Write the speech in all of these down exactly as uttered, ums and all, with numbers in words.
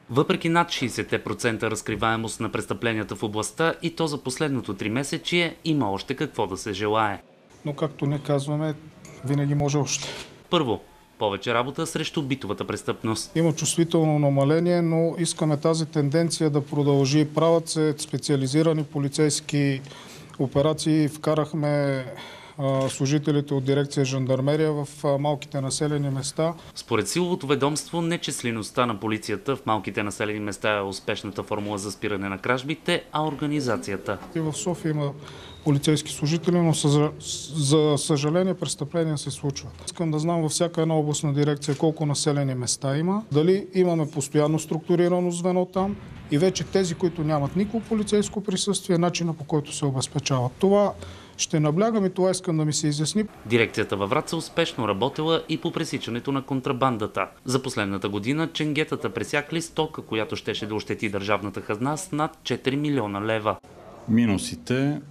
Въпреки над шейсет процента разкриваемост на престъпленията в областта, и то за последното тримесечие, има още какво да се желае. Но както не казваме, винаги може още. Първо, повече работа срещу битовата престъпност. Има чувствително намаление, но искаме тази тенденция да продължи. Правят се специализирани полицейски операции. Вкарахме служителите от дирекция жандармерия в малките населени места. Според силовото ведомство, нечислеността на полицията в малките населени места е успешната формула за спиране на кражбите, а организацията. И в София има полицейски служители, но за съжаление престъпления се случват. Искам да знам във всяка една областна дирекция колко населени места има, дали имаме постоянно структурирано звено там и вече тези, които нямат никакво полицейско присъствие, начина по който се обезпечават. Това ще наблягам и това искам да ми се изясни. Дирекцията във Враца успешно работила и по пресичането на контрабандата. За последната година ченгетата пресякли стока, която щеше да ощети държавната хазна с над четири милиона лева. Минусите: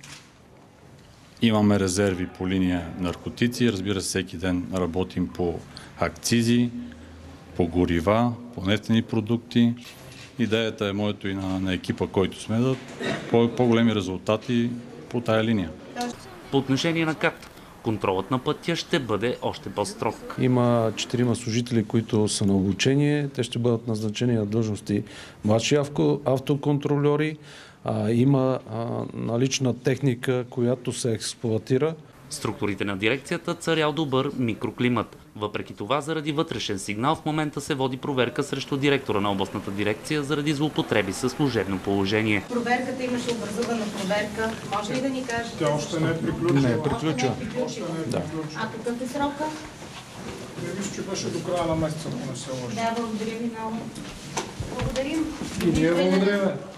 имаме резерви по линия наркотици, разбира се, всеки ден работим по акцизи, по горива, по нефтени продукти. Идеята е моето и на, на екипа, който сме, да по, по-големи резултати по тая линия. По отношение на КАТ, контролът на пътя ще бъде още по-строг. Има четирима служители, които са на обучение. Те ще бъдат назначени на длъжности младши автоконтрольори. А, има а, налична техника, която се експлоатира. Структурите на дирекцията царял добър микроклимат. Въпреки това, заради вътрешен сигнал, в момента се води проверка срещу директора на областната дирекция заради злоупотреби със служебно положение. Проверката имаше образувана проверка. Може ли да ни кажете? Тя още не е приключила. Не е приключила. Да. А какъв е срока? Не мисля, че беше до края на месеца, ако не се лъжа. Да, благодаря ви много. Благодарим. И ние благодарим.